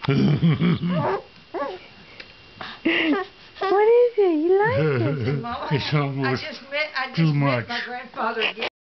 What is it? You like it? Mama, It's almost I just too met much. my grandfather again.